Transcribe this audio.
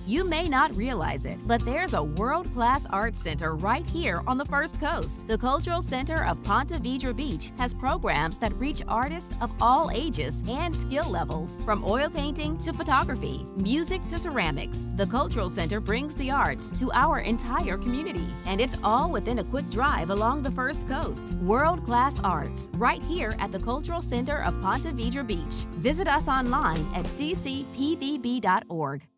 You may not realize it, but there's a world-class arts center right here on the First Coast. The Cultural Center of Ponte Vedra Beach has programs that reach artists of all ages and skill levels, from oil painting to photography, music to ceramics. The Cultural Center brings the arts to our entire community, and it's all within a quick drive along the First Coast. World-class arts right here at the Cultural Center of Ponte Vedra Beach. Visit us online at ccpvb.org.